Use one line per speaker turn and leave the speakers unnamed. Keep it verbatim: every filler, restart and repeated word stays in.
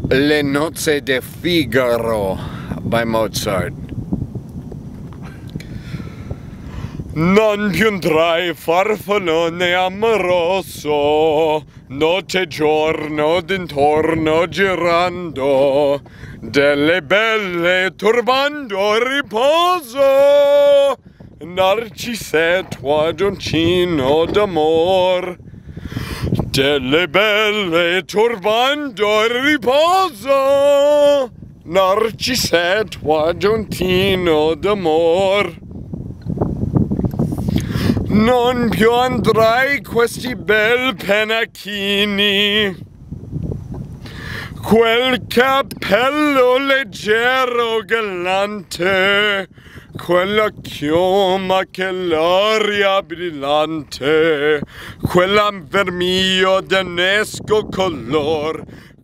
Le nozze di Figaro by Mozart. Non più un trai farfallone amoroso, notte e giorno d'intorno girando, delle belle turbando riposo, Narcisetto agioncino d'amor. Delle belle turbando riposo, Narcisetto agioncino d'amor. Non più andrai questi bel pennacchini, quel cappello leggero galante, quella chioma che l'aria brillante, quella vermiglia d'annesco color,